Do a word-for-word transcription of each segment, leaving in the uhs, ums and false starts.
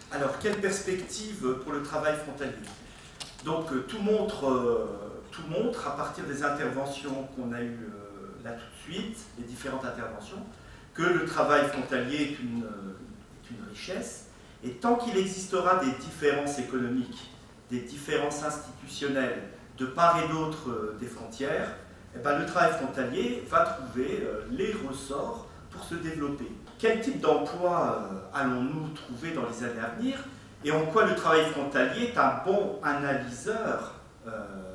Alors, quelle perspective pour le travail frontalier? Donc, tout montre, euh, tout montre, à partir des interventions qu'on a eues euh, là tout de suite, les différentes interventions, que le travail frontalier est une, est une richesse. Et tant qu'il existera des différences économiques, des différences institutionnelles de part et d'autre euh, des frontières, eh ben, le travail frontalier va trouver euh, les ressorts pour se développer. Quel type d'emploi euh, allons-nous trouver dans les années à venir et en quoi le travail frontalier est un bon analyseur euh,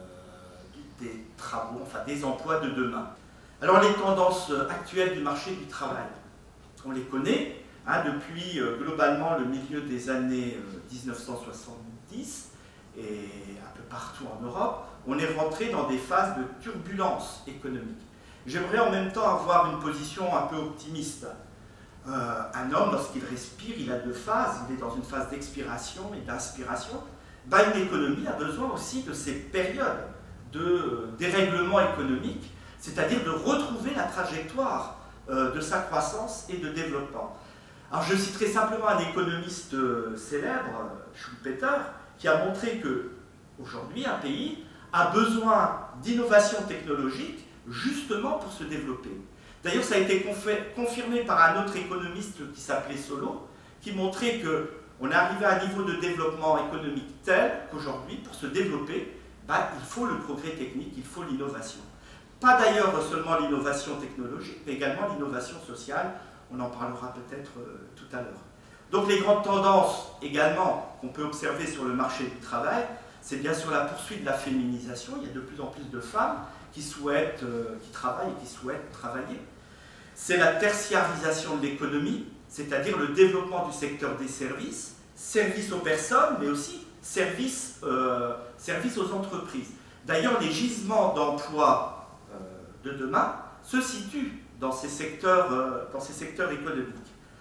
des travaux, enfin des emplois de demain? Alors les tendances actuelles du marché du travail, on les connaît, hein, depuis euh, globalement le milieu des années euh, mille neuf cent soixante-dix et un peu partout en Europe, on est rentré dans des phases de turbulence économique. J'aimerais en même temps avoir une position un peu optimiste. Euh, un homme, lorsqu'il respire, il a deux phases. Il est dans une phase d'expiration et d'inspiration. Ben, une économie a besoin aussi de ces périodes de dérèglement économique, c'est-à-dire de retrouver la trajectoire euh, de sa croissance et de développement. Alors, je citerai simplement un économiste euh, célèbre, Schumpeter, qui a montré que aujourd'hui, un pays a besoin d'innovation technologique justement pour se développer. D'ailleurs, ça a été confirmé par un autre économiste qui s'appelait Solow, qui montrait qu'on est arrivé à un niveau de développement économique tel qu'aujourd'hui, pour se développer, bah, il faut le progrès technique, il faut l'innovation. Pas d'ailleurs seulement l'innovation technologique, mais également l'innovation sociale. On en parlera peut-être euh, tout à l'heure. Donc les grandes tendances également qu'on peut observer sur le marché du travail, c'est bien sûr la poursuite de la féminisation. Il y a de plus en plus de femmes qui souhaitent, euh, qui travaillent et qui souhaitent travailler. C'est la tertiarisation de l'économie, c'est-à-dire le développement du secteur des services, services aux personnes, mais aussi services, euh, services aux entreprises. D'ailleurs, les gisements d'emploi euh, de demain se situent dans ces secteurs, euh, dans ces secteurs économiques.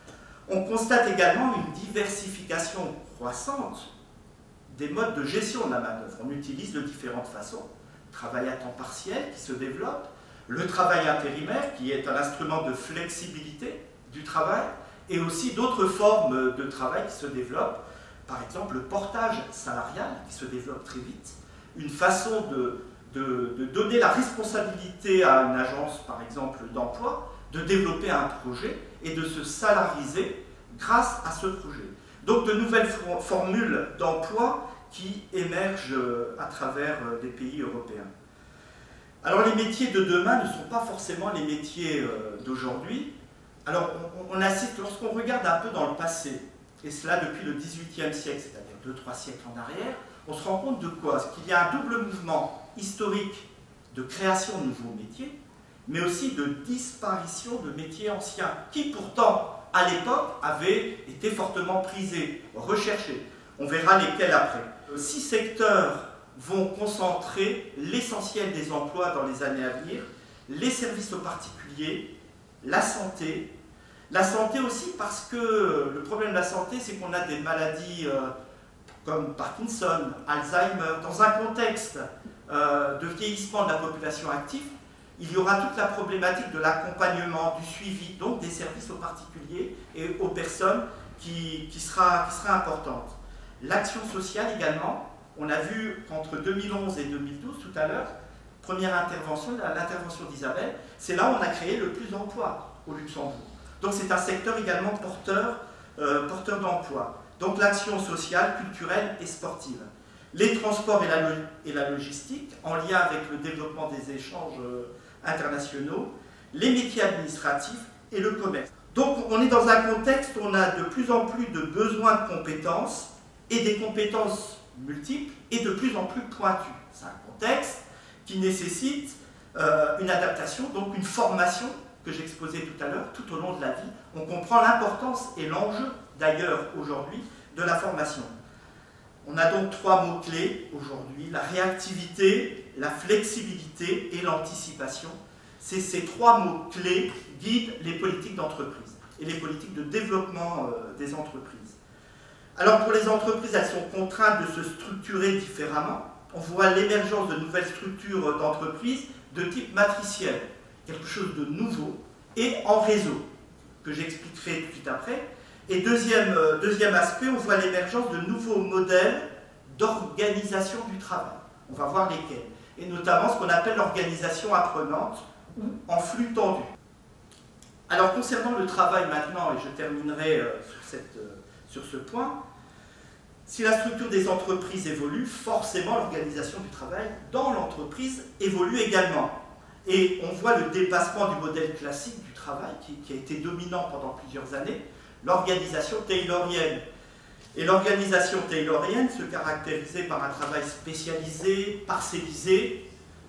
On constate également une diversification croissante des modes de gestion de la main-d'œuvre. On utilise de différentes façons. Le travail à temps partiel qui se développe, le travail intérimaire qui est un instrument de flexibilité du travail, et aussi d'autres formes de travail qui se développent, par exemple le portage salarial qui se développe très vite, une façon de, de, de donner la responsabilité à une agence, par exemple d'emploi, de développer un projet et de se salariser grâce à ce projet. Donc de nouvelles formules d'emploi qui émergent à travers des pays européens. Alors les métiers de demain ne sont pas forcément les métiers d'aujourd'hui. Alors on, on assiste, lorsqu'on regarde un peu dans le passé, et cela depuis le dix-huitième siècle, c'est-à-dire deux trois siècles en arrière, on se rend compte de quoi? Qu'il y a un double mouvement historique de création de nouveaux métiers, mais aussi de disparition de métiers anciens, qui pourtant, à l'époque, avaient été fortement prisés, recherchés. On verra lesquels après. Six secteurs vont concentrer l'essentiel des emplois dans les années à venir: les services aux particuliers, la santé. La santé aussi parce que le problème de la santé, c'est qu'on a des maladies euh, comme Parkinson, Alzheimer. Dans un contexte euh, de vieillissement de la population active, il y aura toute la problématique de l'accompagnement, du suivi, donc des services aux particuliers et aux personnes qui, qui, sera, qui sera importante. L'action sociale également. On a vu qu'entre deux mille onze et deux mille douze, tout à l'heure, première intervention, l'intervention d'Isabelle, c'est là où on a créé le plus d'emplois au Luxembourg. Donc c'est un secteur également porteur, euh, porteur d'emplois. Donc l'action sociale, culturelle et sportive. Les transports et la, et la logistique, en lien avec le développement des échanges euh, internationaux, les métiers administratifs et le commerce. Donc on est dans un contexte où on a de plus en plus de besoins de compétences et des compétences multiples et de plus en plus pointues. C'est un contexte qui nécessite euh, une adaptation, donc une formation que j'exposais tout à l'heure, tout au long de la vie. On comprend l'importance et l'enjeu, d'ailleurs, aujourd'hui, de la formation. On a donc trois mots-clés aujourd'hui: la réactivité, la flexibilité et l'anticipation. C'est ces trois mots-clés qui guident les politiques d'entreprise et les politiques de développement euh, des entreprises. Alors pour les entreprises, elles sont contraintes de se structurer différemment. On voit l'émergence de nouvelles structures d'entreprise de type matriciel, quelque chose de nouveau, et en réseau, que j'expliquerai tout de suite après. Et deuxième, euh, deuxième aspect, on voit l'émergence de nouveaux modèles d'organisation du travail. On va voir lesquels. Et notamment ce qu'on appelle l'organisation apprenante ou en flux tendu. Alors concernant le travail maintenant, et je terminerai euh, sur, cette, euh, sur ce point, si la structure des entreprises évolue, forcément l'organisation du travail dans l'entreprise évolue également. Et on voit le dépassement du modèle classique du travail qui, qui a été dominant pendant plusieurs années, l'organisation taylorienne. Et l'organisation taylorienne se caractérisait par un travail spécialisé, parcellisé,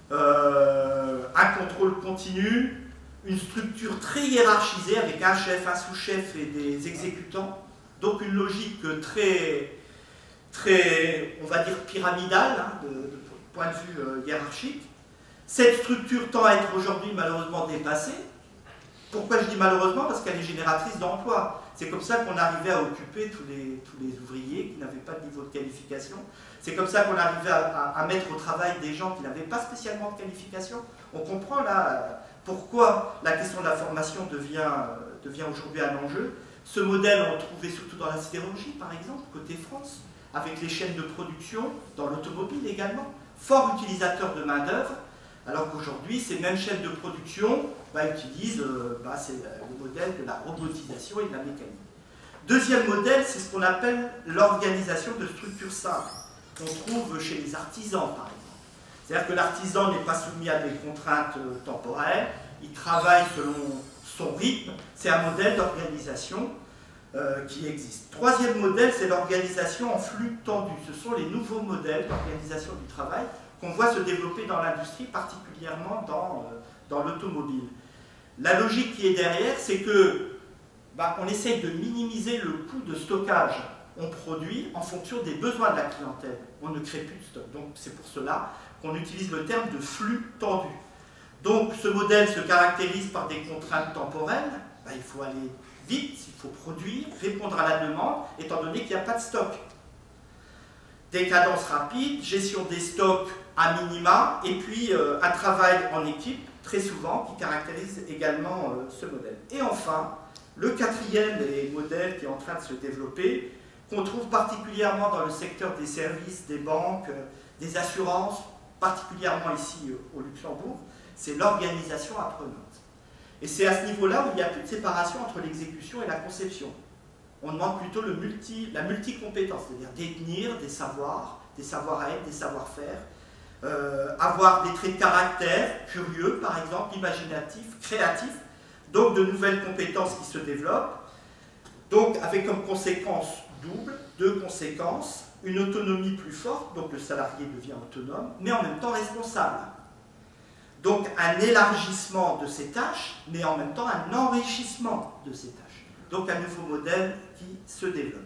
euh, un contrôle continu, une structure très hiérarchisée avec un chef, un sous-chef et des exécutants. Donc une logique très, très on va dire, pyramidale, hein, de, de point de vue euh, hiérarchique. Cette structure tend à être aujourd'hui malheureusement dépassée. Pourquoi je dis malheureusement? Parce qu'elle est génératrice d'emplois. C'est comme ça qu'on arrivait à occuper tous les, tous les ouvriers qui n'avaient pas de niveau de qualification. C'est comme ça qu'on arrivait à, à, à mettre au travail des gens qui n'avaient pas spécialement de qualification. On comprend là pourquoi la question de la formation devient, devient aujourd'hui un enjeu. Ce modèle, on le trouvait surtout dans la sidérurgie, par exemple, côté France, avec les chaînes de production, dans l'automobile également, fort utilisateur de main-d'œuvre, alors qu'aujourd'hui, ces mêmes chaînes de production bah, utilisent euh, bah, c'est le modèle de la robotisation et de la mécanique. Deuxième modèle, c'est ce qu'on appelle l'organisation de structures simples, qu'on trouve chez les artisans, par exemple. C'est-à-dire que l'artisan n'est pas soumis à des contraintes euh, temporelles, il travaille selon son rythme, c'est un modèle d'organisation euh, qui existe. Troisième modèle, c'est l'organisation en flux tendu. Ce sont les nouveaux modèles d'organisation du travail qu'on voit se développer dans l'industrie, particulièrement dans, euh, dans l'automobile. La logique qui est derrière, c'est que bah, on essaye de minimiser le coût de stockage. On produit en fonction des besoins de la clientèle. On ne crée plus de stock. Donc c'est pour cela qu'on utilise le terme de flux tendu. Donc ce modèle se caractérise par des contraintes temporelles. Bah, il faut aller vite, il faut produire, répondre à la demande, étant donné qu'il n'y a pas de stock. Des cadences rapides, gestion des stocks à minima, et puis euh, un travail en équipe, très souvent, qui caractérise également euh, ce modèle. Et enfin, le quatrième des modèles qui est en train de se développer, qu'on trouve particulièrement dans le secteur des services, des banques, euh, des assurances, particulièrement ici euh, au Luxembourg, c'est l'organisation apprenante. Et c'est à ce niveau-là où il n'y a plus de séparation entre l'exécution et la conception. On demande plutôt le multi, la multicompétence, c'est-à-dire détenir des savoirs, des savoir-être, des savoir-faire, euh, avoir des traits de caractère, curieux par exemple, imaginatifs, créatifs, donc de nouvelles compétences qui se développent, donc avec comme conséquence double, deux conséquences, une autonomie plus forte, donc le salarié devient autonome, mais en même temps responsable. Donc un élargissement de ses tâches, mais en même temps un enrichissement de ses tâches. Donc un nouveau modèle qui se développe.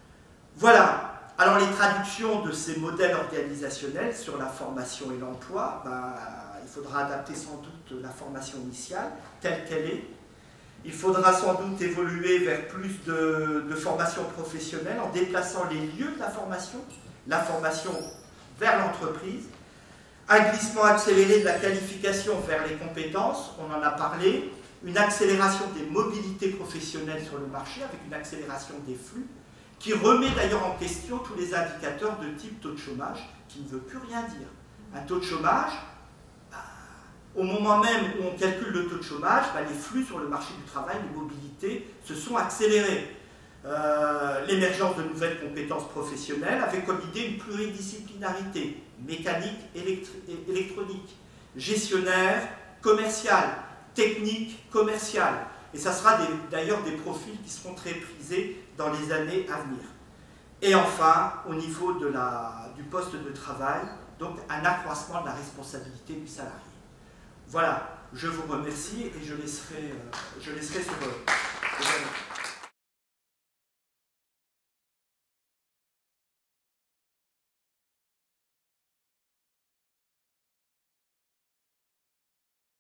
Voilà. Alors les traductions de ces modèles organisationnels sur la formation et l'emploi, ben, il faudra adapter sans doute la formation initiale telle qu'elle est. Il faudra sans doute évoluer vers plus de, de formation professionnelle en déplaçant les lieux de la formation, la formation vers l'entreprise, un glissement accéléré de la qualification vers les compétences, on en a parlé, une accélération des mobilités professionnelles sur le marché avec une accélération des flux qui remet d'ailleurs en question tous les indicateurs de type taux de chômage qui ne veut plus rien dire. Un taux de chômage, bah, au moment même où on calcule le taux de chômage, bah, les flux sur le marché du travail, les mobilités se sont accélérés. Euh, l'émergence de nouvelles compétences professionnelles avec comme idée une pluridisciplinarité mécanique, électronique, gestionnaire, commercial, technique, commercial. Et ça sera d'ailleurs des profils qui seront très prisés dans les années à venir. Et enfin, au niveau de la, du poste de travail, donc un accroissement de la responsabilité du salarié. Voilà, je vous remercie et je laisserai, je laisserai sur...